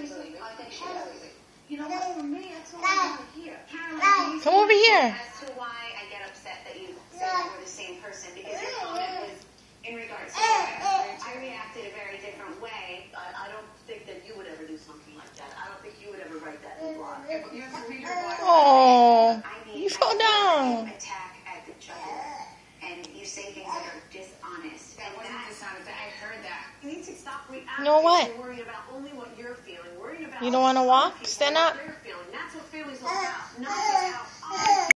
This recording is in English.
reason? I think she does. You know what? For me, that's all I want to hear. Caroline, come over here. As to why I get upset that you said that we're the same person, because your comment was in regards to I reacted a very different way. I don't think that you would ever do something like that. I don't think you would ever write that in blog. Oh, I mean, you fell down. attack at the other, and you say things that are dishonest. That wasn't dishonest. I heard that. You need to stop reacting. You know what? You're worried about only what you're feeling. Worrying about You don't want to walk? other people, Stand what up. they're feeling. That's what family's all about. Not just how